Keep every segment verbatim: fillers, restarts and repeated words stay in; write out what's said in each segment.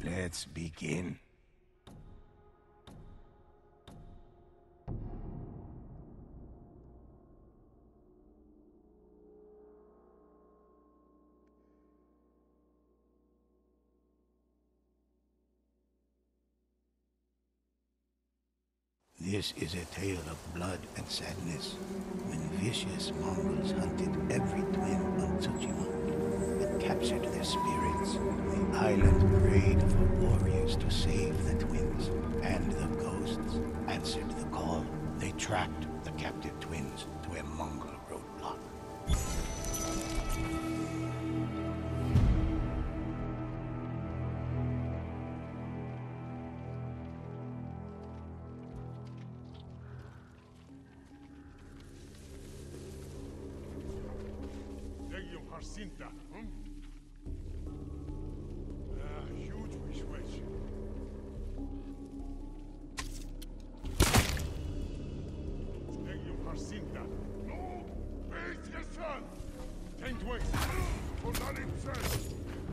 Let's begin. This is a tale of blood and sadness, when vicious Mongols hunted every twin on Tsushima and captured their spirits. The island prayed for warriors to save the twins, and the ghosts answered the call. They tracked the captive twins to a Mongol roadblock. Cinta, hm? Ah, huge wish wish. Legion Harcinta. No! Face your son! Ten twenty. For not himself.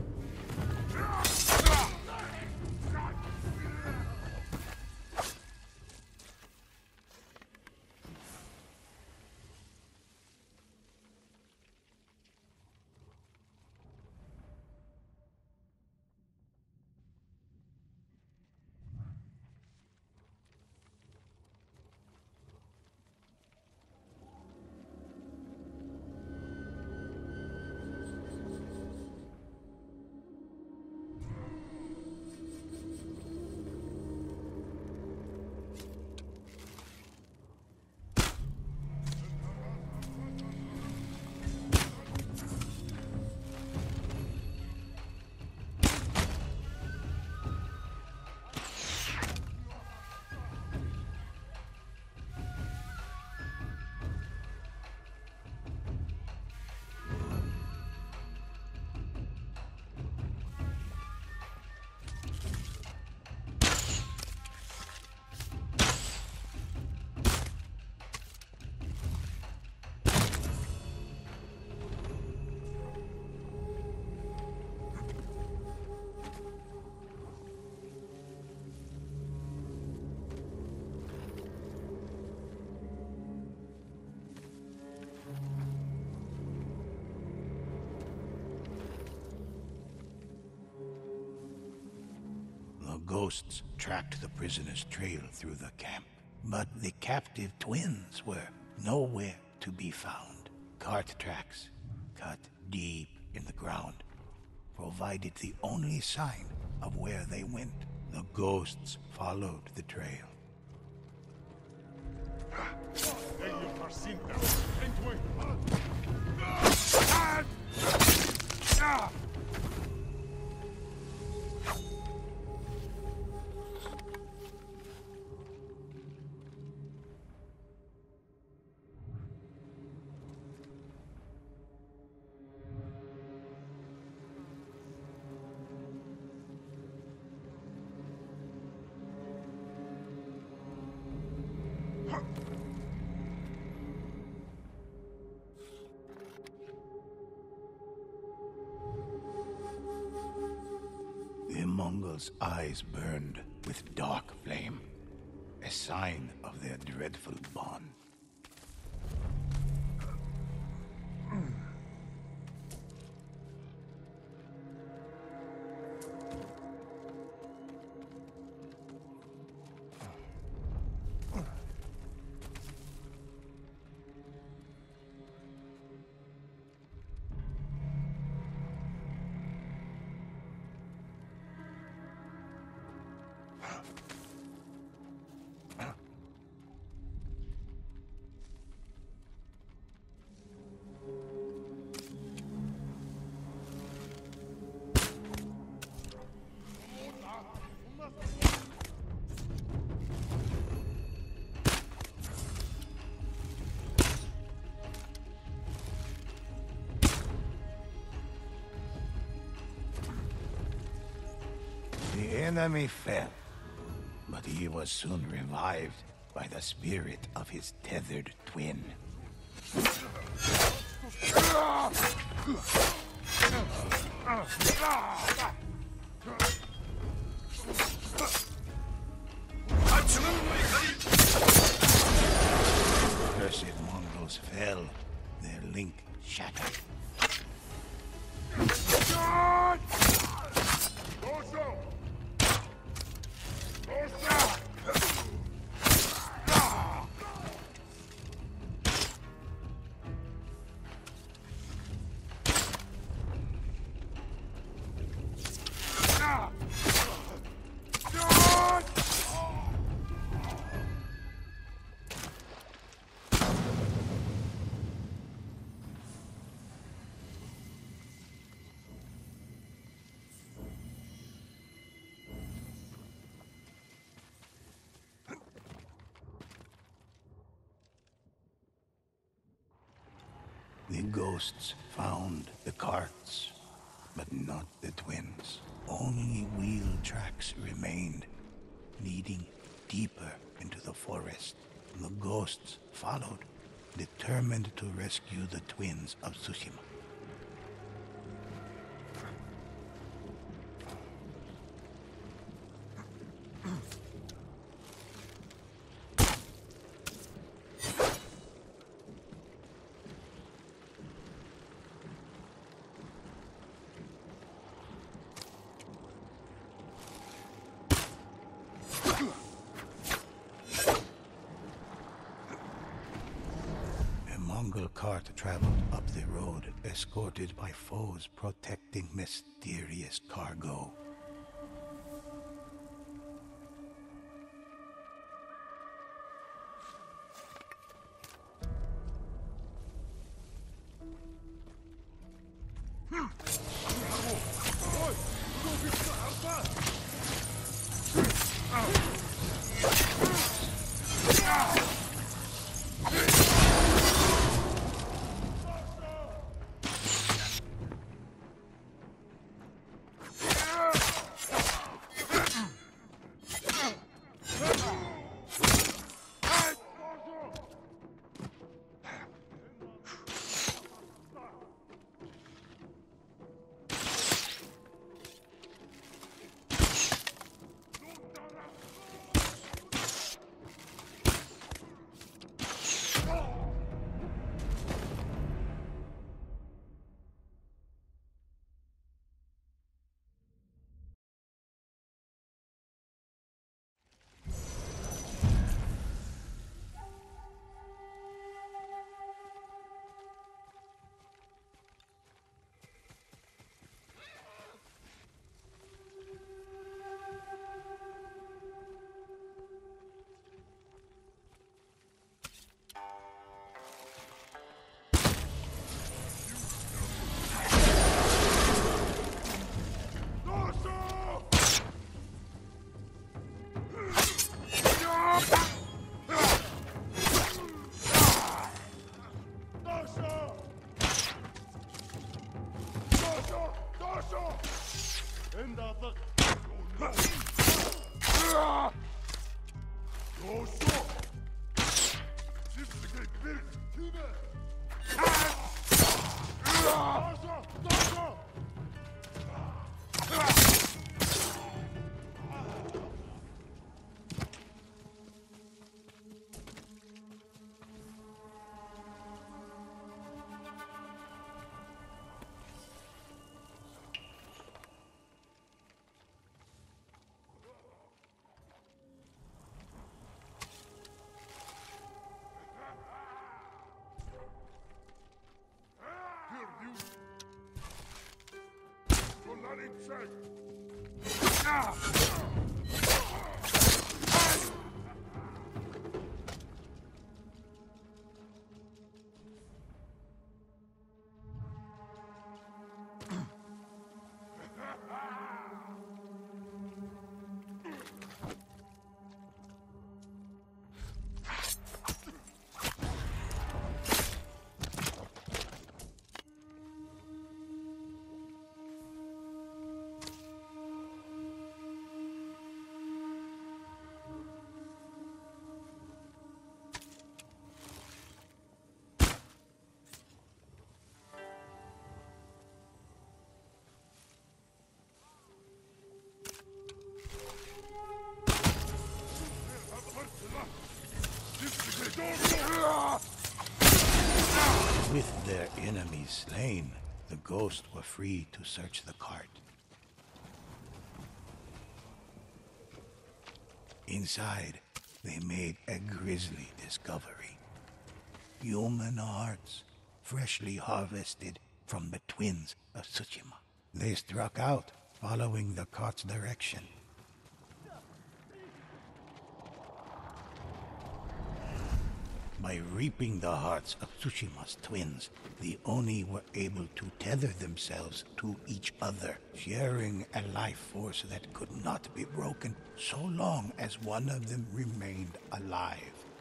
Ghosts tracked the prisoner's trail through the camp, but the captive twins were nowhere to be found. Cart tracks, cut deep in the ground, provided the only sign of where they went. The ghosts followed the trail. The Mongols' eyes burned with dark flame, a sign of their dreadful bond. The enemy fell, but he was soon revived by the spirit of his tethered twin. The ghosts found the carts, but not the twins. Only wheel tracks remained, leading deeper into the forest. The ghosts followed, determined to rescue the twins of Tsushima. Mongol cart traveled up the road, escorted by foes protecting mysterious cargo. With their enemies slain, The ghosts were free to search the cart. Inside, they made a grisly discovery. Human hearts, freshly harvested from the twins of Tsushima. They struck out, following the cart's direction. By reaping the hearts of Tsushima's twins, the Oni were able to tether themselves to each other, sharing a life force that could not be broken so long as one of them remained alive.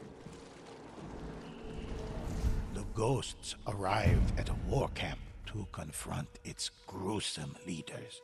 The ghosts arrived at a war camp to confront its gruesome leaders.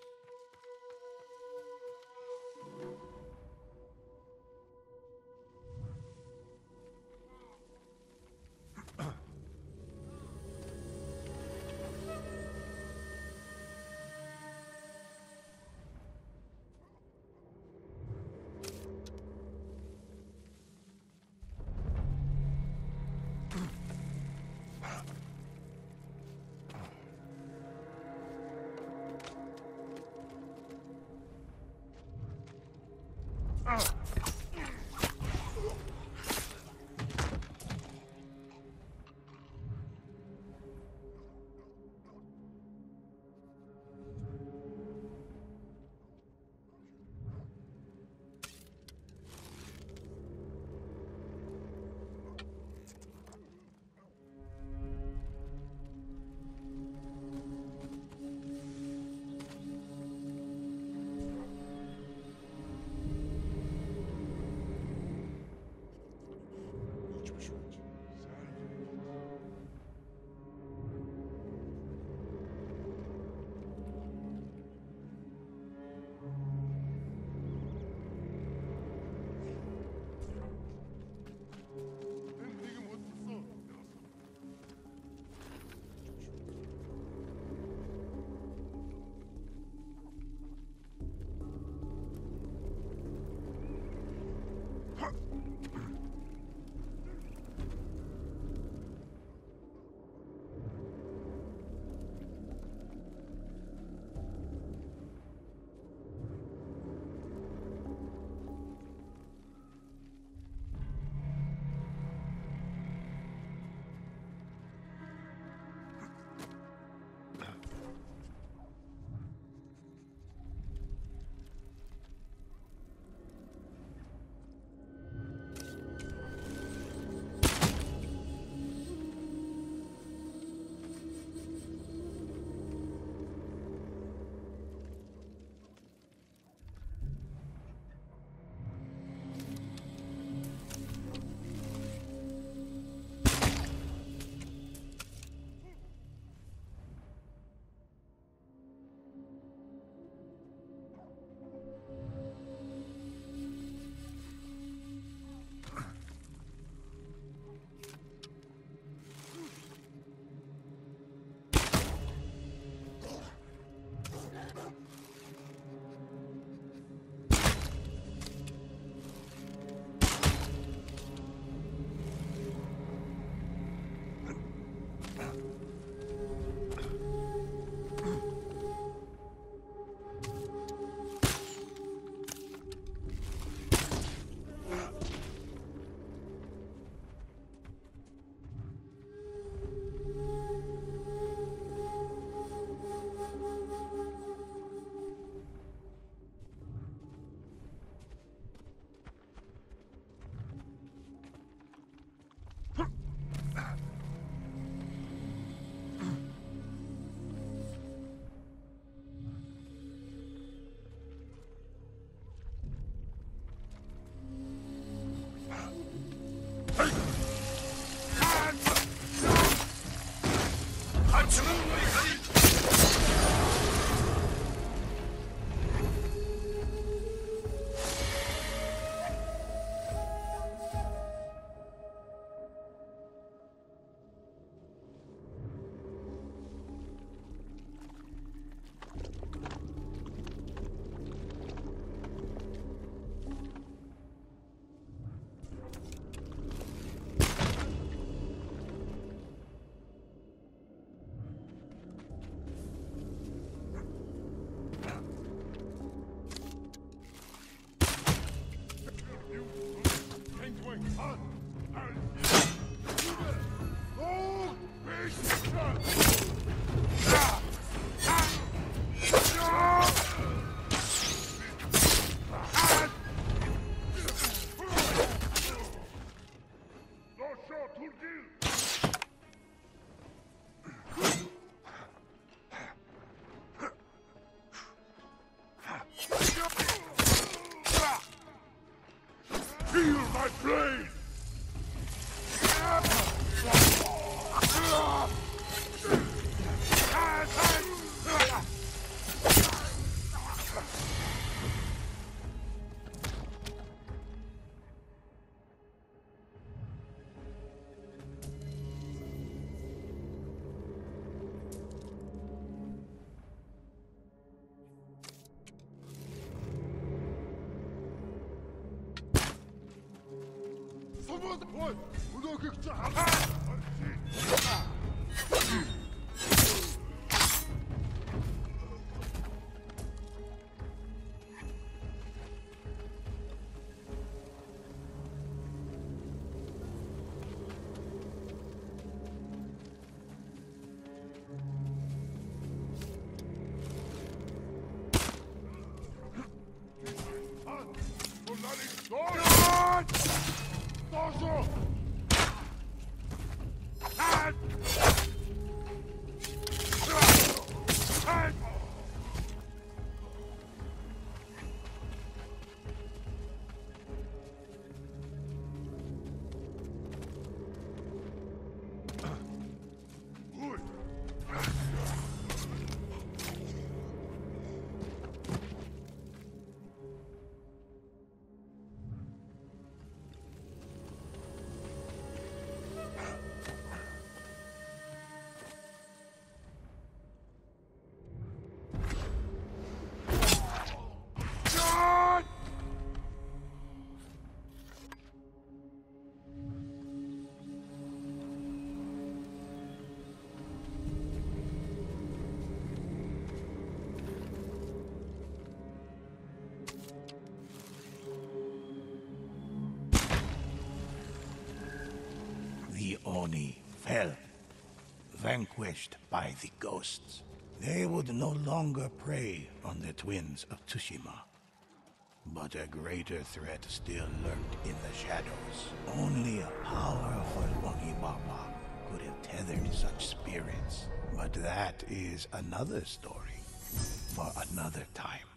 The Oni fell, vanquished by the ghosts. They would no longer prey on the twins of Tsushima. But a greater threat still lurked in the shadows. Only a powerful Onibaba could have tethered such spirits. But that is another story for another time.